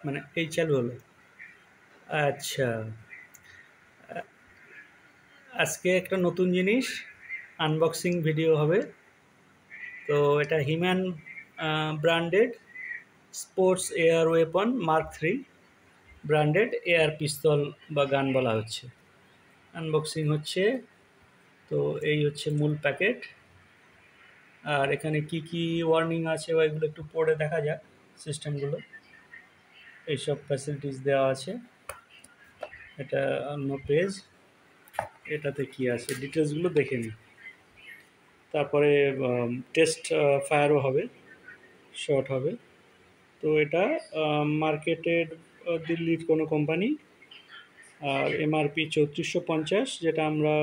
মানে এই চালু হলো। আচ্ছা, আজকে একটা নতুন জিনিস আনবক্সিং ভিডিও হবে। তো এটা Heman branded sports air weapon mark 3 branded air pistol বা গান বলা হচ্ছে। আনবক্সিং হচ্ছে। তো এই হচ্ছে মূল প্যাকেট। আর এখানে কি কি ওয়ার্নিং আছে বা এগুলো একটু পড়ে দেখা যাক সিস্টেমগুলো। এইসব ফ্যাসিলিটিস দেওয়া আছে। এটা অন্য পেজ। এটাতে কি আছে ডিটেলসগুলো দেখে নিই। তারপরে টেস্ট ফায়ারও হবে, শট হবে। তো এটা মার্কেটেড দিল্লির কোনো কোম্পানি। আর এমআরপি 3450, যেটা আমরা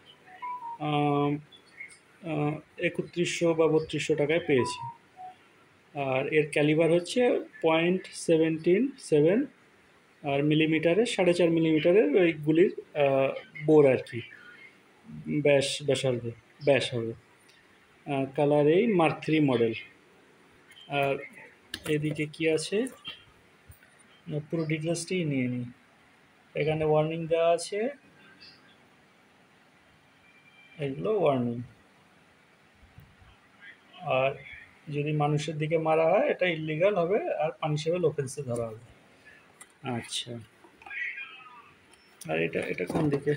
3100 বা 3200 টাকায় পেয়েছি। আর এর ক্যালিবার হচ্ছে 0.177 আর মিলিমিটারে 4.5 মিলিমিটারের ওই গুলির বোর আর কি, ব্যাস হবে। কালার এই মার্ক 3 মডেল। আর এদিকে কি আছে পুরো ডিটেলসটাই নিয়ে নিই। এখানে ওয়ার্নিং দেওয়া আছে, এগুলো ওয়ার্নিং। আর যদি মানুষের দিকে মারা হয় এটা ইলিগাল হবে আর পানিশেবল অফেন্সে ধরা হবে। আচ্ছা, আর এটা এটা কোন দিকে?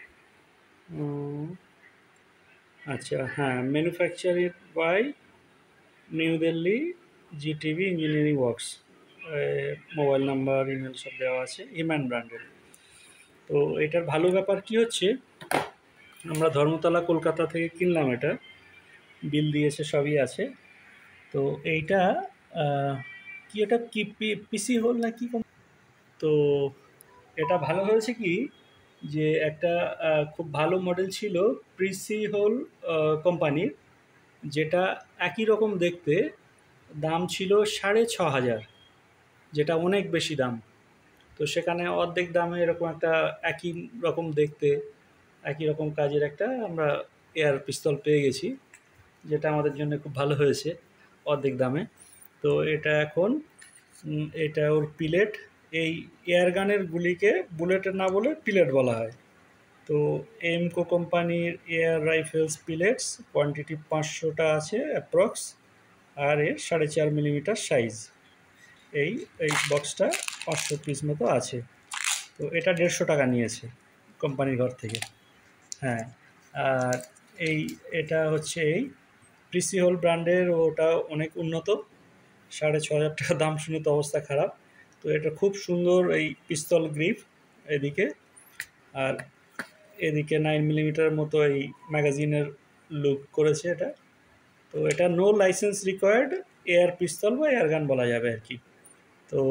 আচ্ছা, হ্যাঁ, manufactured by new Delhi GTV engineering works. Mobile number, email সব দেওয়া আছে, হিম্যান ব্র্যান্ডের। তো এটার ভালো ব্যাপার কি হচ্ছে, আমরা ধর্মতলা কলকাতা থেকে কিনলাম, এটা বিল দিয়েছে, সবই আছে। তো এইটা কি, এটা কি পিসি হোল না কি? তো এটা ভালো হয়েছে কি, যে একটা খুব ভালো মডেল ছিল প্রিসি হোল কোম্পানির, যেটা একই রকম দেখতে, দাম ছিল 6500, যেটা অনেক বেশি দাম। তো সেখানে অর্ধেক দামে এরকম একটা একই রকম দেখতে, একই রকম কাজের একটা আমরা এয়ার পিস্তল পেয়ে গেছি, যেটা আমাদের জন্য খুব ভালো হয়েছে অর্ধেক দামে। তো এটা এখন এটা ওর পিলেট, এই এয়ার গানের গুলিকে বুলেটের না বলে পিলেট বলা হয়। তো এমকো কোম্পানির এয়ার রাইফেলস পিলেটস কোয়ান্টিটি 500টা আছে অ্যাপ্রক্স। আর এর 4.5 মিলিমিটার সাইজ। এই এই বক্সটা 500 পিস মতো আছে। তো এটা 150 টাকা নিয়েছে কোম্পানির ঘর থেকে। হ্যাঁ, আর এটা হচ্ছে এই প্রিসি হোল ব্র্যান্ডের, ওটা অনেক উন্নত। 6500 টাকা দাম শুনে তো অবস্থা খারাপ। তো এটা খুব সুন্দর এই পিস্তল গ্রিপ এদিকে, আর এদিকে 9 মিলিমিটার মতো এই ম্যাগাজিনের লুক করেছে এটা। তো এটা no licence required air pistol বা এয়ার গান বলা যাবে আর কি। তো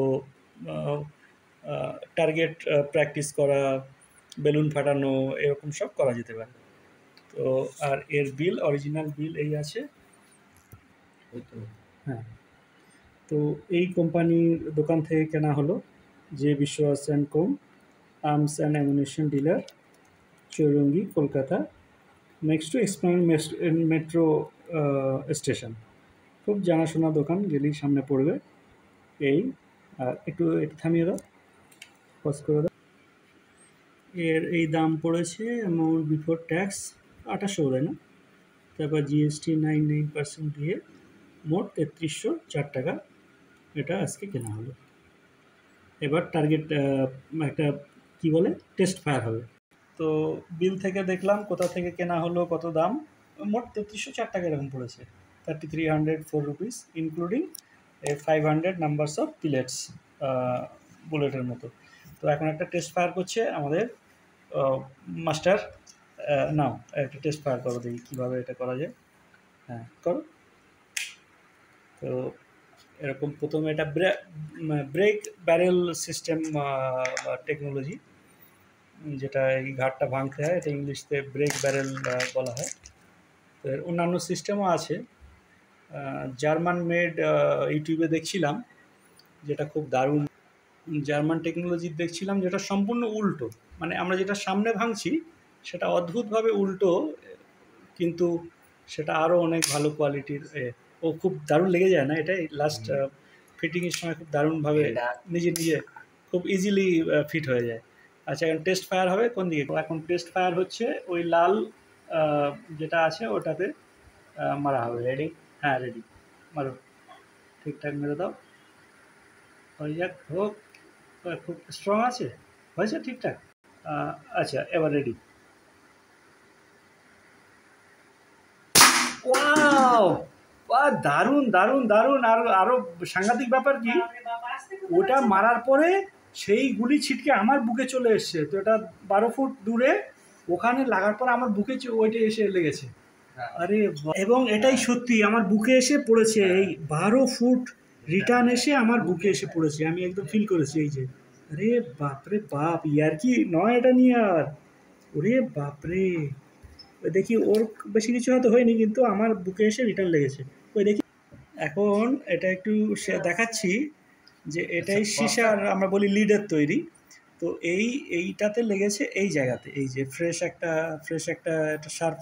টার্গেট প্র্যাকটিস করা, বেলুন ফাটানো, এরকম সব করা যেতে পারে। তো আর এর বিল, অরিজিনাল বিল এই আছে। হ্যাঁ, তো এই কোম্পানির দোকান থেকে কেনা হলো, যে Biswas and co, arms and ammunition dealer, Chowringhee, Kolkata, next to Esplanade metro station. খুব জানাশোনা দোকান, গেলেই সামনে পড়বে। এই আর একটু একটু থামিয়ে দাও, পজ করে দাও। এর এই দাম পড়েছে অ্যামাউন্ট বিফোর ট্যাক্স 2800 বোধ হয় না, তারপর জিএসটি 99% দিয়ে মোট 3304 টাকা এটা আজকে কেনা হলো। এবার টার্গেট একটা কি বলে টেস্ট ফায়ার হবে। তো বিল থেকে দেখলাম কোথা থেকে কেনা হলো, কত দাম, মোট 3304 টাকা এরকম পড়েছে। 3304 rupees including 500 numbers of pellets, বুলেটের মতো। তো এখন একটা টেস্ট ফায়ার করছে আমাদের মাস্টার। নাও একটা টেস্ট ফায়ার করো, দেখি কীভাবে এটা করা যায়। হ্যাঁ, করো। তো এরকম প্রথমে এটা ব্রেক ব্যারেল সিস্টেম টেকনোলজি, যেটা এই ঘাটটা ভাঙতে হয়, এটা ইংলিশতে ব্রেক ব্যারেল বলা হয়। তো এর অন্যান্য সিস্টেমও আছে। জার্মান মেড ইউটিউবে দেখছিলাম, যেটা খুব দারুণ। জার্মান টেকনোলজির দেখছিলাম, যেটা সম্পূর্ণ উল্টো, মানে আমরা যেটা সামনে ভাঙছি সেটা অদ্ভুতভাবে উল্টো, কিন্তু সেটা আরও অনেক ভালো কোয়ালিটির। ও খুব দারুণ লেগে যায় না? এটাই লাস্ট ফিটিংয়ের সময় খুব দারুণভাবে নিজে নিজে খুব ইজিলি ফিট হয়ে যায়। আচ্ছা, এখন টেস্ট ফায়ার হবে কোন দিকে? এখন টেস্ট ফায়ার হচ্ছে ওই লাল যেটা আছে ওটাতে মারা হবে। রেডি? হ্যাঁ রেডি, মারো, ঠিকঠাক মেরে দাও, হয়ে যাক, হোক। খুব স্ট্রং আছে, হয়েছে ঠিকঠাক। আচ্ছা, এবার রেডি। ওয়াও, বাহ, দারুণ দারুণ দারুণ। আর আরো সাংঘাতিক ব্যাপার কি, ওটা মারার পরে সেই গুলি ছিটকে আমার বুকে চলে এসছে। তো এটা 12 ফুট দূরে, ওখানে লাগার পর আমার বুকে ওইটা এসে লেগেছে। আরে এবং এটাই সত্যি, আমার বুকে এসে পড়েছে। এই 12 ফুট রিটার্ন এসে আমার বুকে এসে পড়েছে, আমি একদম ফিল করেছি। এই যে, আরে বাপরে বাপ, ইয়ার কি নয় এটা নিয়ে আর। ওরে বাপরে, ওই দেখি ওর বেশি কিছু হয়তো হয়নি, কিন্তু আমার বুকে এসে রিটার্ন লেগেছে। ওই দেখি, এখন এটা একটু দেখাচ্ছি যে এটাই সীসার, আমরা বলি লিডের তৈরি। তো এইটাতে লেগেছে এই জায়গাতে, এই যে ফ্রেশ একটা শার্প,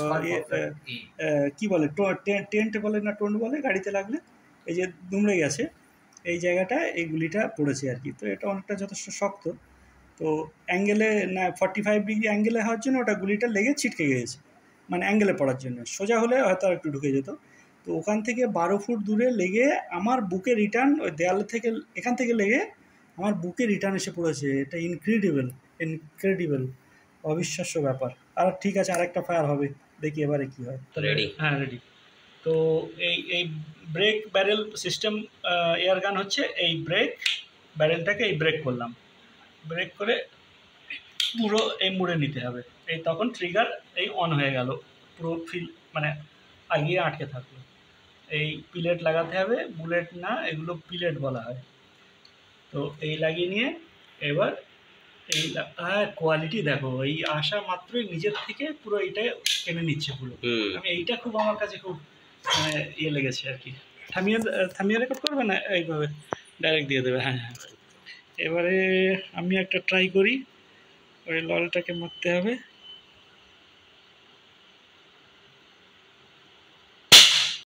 কি বলে, টেন্ট বলে না টোন্ট বলে গাড়িতে লাগলে, এই যে দুমড়ে গেছে এই জায়গাটা, এই গুলিটা পড়েছে আর কি। তো এটা অনেকটা যথেষ্ট শক্ত, তো অ্যাঙ্গেলে না 45 ডিগ্রি অ্যাঙ্গেলে হওয়ার জন্য ওটা গুলিটা লেগে ছিটকে গিয়েছে, মানে অ্যাঙ্গেলে পড়ার জন্য। সোজা হলে হয়তো আর একটু ঢুকে যেত। তো ওখান থেকে 12 ফুট দূরে লেগে আমার বুকে রিটার্ন, ওই দেয়াল থেকে, এখান থেকে লেগে আমার বুকে রিটার্ন এসে পড়েছে। এটা ইনক্রেডিবল, অবিশ্বাস্য ব্যাপার। আর ঠিক আছে, আরেকটা ফায়ার হবে, দেখি এবারে কি হয়। রেডি? হ্যাঁ রেডি। তো এই ব্রেক ব্যারেল সিস্টেম এয়ার গান হচ্ছে, এই ব্রেক ব্যারেলটাকে এই ব্রেক করলাম, ব্রেক করে পুরো এই মুড়ে নিতে হবে। এই তখন ট্রিগার এই অন হয়ে গেল, পুরো ফিল মানে আগিয়ে আটকে থাকলো। এই পিলেট লাগাতে হবে, বুলেট না, এগুলো পিলেট বলা হয়। তো এই লাগিয়ে নিয়ে এবার এই কোয়ালিটি দেখো, এই আসা মাত্রই নিজের থেকে পুরো এইটা টেনে নিচ্ছে পুরো। আমি এইটা খুব, আমার কাছে খুব ইয়ে লেগেছে আর কি। থামিয়ে রেকর্ড করবে না, এইভাবে ডাইরেক্ট দিয়ে দেবে। হ্যাঁ হ্যাঁ, এবারে আমি একটা ট্রাই করি। ওই ললটাকে মারতে হবে।